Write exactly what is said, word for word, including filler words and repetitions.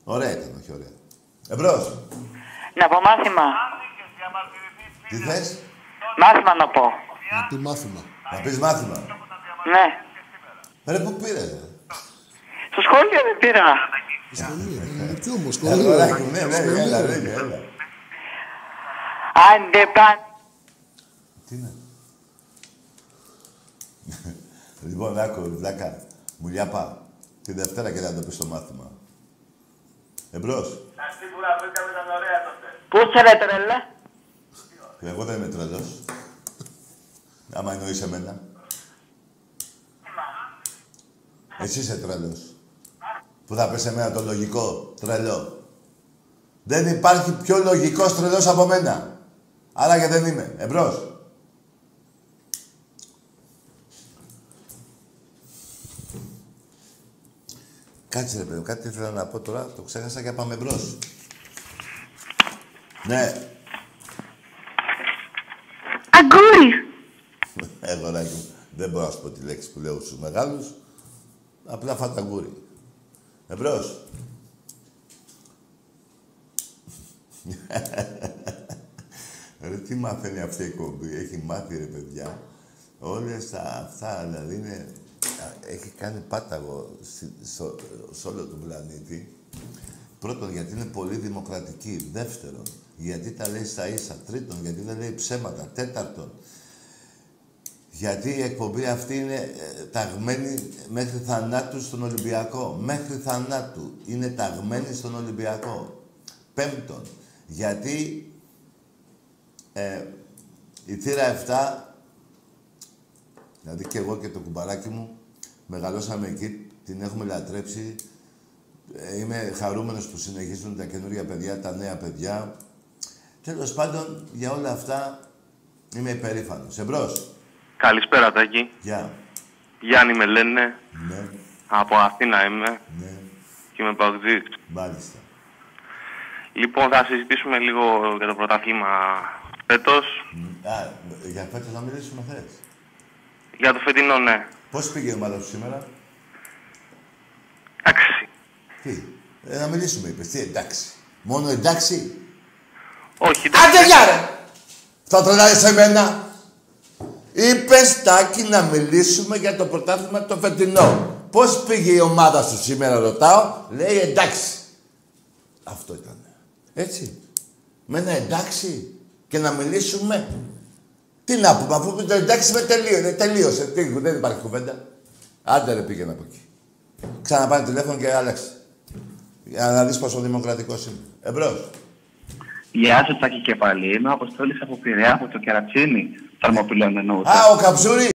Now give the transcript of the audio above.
Ωραία ήταν, όχι ωραία. Εμπρός. Να πω μάθημα. Τι θες? Μάθημα να πω. Να πει μάθημα. Να πεις μάθημα. Ναι. Ρε, πού πήρες, ρε. Στο σχόλιο δεν πήρα. Σχολείο. Τι όμως, Ε, σχολείο. αγοράκι μου, ναι, ναι, έλα, ρε, έλα. Άντε παν. Τι είναι. Λοιπόν, άκου, βλάκα. Μουλιάπα. Τη Δευτέρα και θα το πεις το μάθημα. Εμπρός. Σίγουρα βρήκαμε ήταν ωραία τότε. Πού είσαι ρε τρελέ. Εγώ δεν είμαι τρελός. Άμα εννοείς εμένα. Εσύ είσαι τρελός. Που θα πεις εμένα το λογικό τρελό. Δεν υπάρχει πιο λογικός τρελός από μένα. Άρα και δεν είμαι. Εμπρός. Κάτσε ρε παιδί, κάτι ήθελα να πω τώρα, το ξέχασα και πάμε μπρος. Ναι. Αγκούρι. Εγωράκι μου, δεν μπορώ να σου πω τη λέξη που λέω στους μεγάλους. Απλά φαταγκούρι. Εμπρός. Ρε, τι μαθαίνει αυτή η εκπομπή. Έχει μάθει, ρε παιδιά. Όλες τα αυτά, δηλαδή, είναι... Έχει κάνει πάταγο σε όλο τον πλανήτη. Πρώτον, γιατί είναι πολύ δημοκρατική. Δεύτερον, γιατί τα λέει στα ίσα. Τρίτον, γιατί δεν λέει ψέματα. Τέταρτον, γιατί η εκπομπή αυτή είναι ε, ταγμένη μέχρι θανάτου στον Ολυμπιακό. Μέχρι θανάτου είναι ταγμένη στον Ολυμπιακό. Πέμπτον, γιατί ε, η θύρα επτά, δηλαδή και εγώ και το κουμπαράκι μου, μεγαλώσαμε εκεί, την έχουμε λατρέψει. Ε, είμαι χαρούμενος που συνεχίζουν τα καινούργια παιδιά, τα νέα παιδιά. Τέλος πάντων, για όλα αυτά είμαι υπερήφανος. Εμπρός. Καλησπέρα, Τάκη. Γεια. Γιάννη με λένε. Ναι. Από Αθήνα είμαι. Ναι. Και είμαι παγκοτζής. Μάλιστα. Λοιπόν, θα συζητήσουμε λίγο για το πρωτάθλημα φέτος. Α, για φέτος να μιλήσουμε θες. Για το φετινό, ναι. Πώς πήγε η ομάδα σου σήμερα. Εντάξει. Τι. Ε, να μιλήσουμε, είπες. Τι, εντάξει. Μόνο εντάξει. Όχι, εντάξει. Άντε, γεια, ρε! Θα τρελάρεις εμένα. Είπες, Τάκη, να μιλήσουμε για το πρωτάθλημα το φετινό. Πώς πήγε η ομάδα σου σήμερα, ρωτάω. Λέει, εντάξει. Αυτό ήταν. Έτσι. Με ένα εντάξει και να μιλήσουμε. Τι να πούμε, αφού το εντάξει με τελείωσε. Τελείωσε. Τι, δεν υπάρχει κουβέντα. Άντε ρε, πήγαινε από εκεί. Ξαναπάρε τηλέφωνο και άλλαξε. Για να δεις πόσο δημοκρατικός είμαι. Εμπρός. Γεια σας, Τάκη και πάλι. Είμαι ο Αποστόλης από Πειραιά, από το Κερατσίνι. Θερμοπυλών εννοούσα. Α, ο Καψούρης.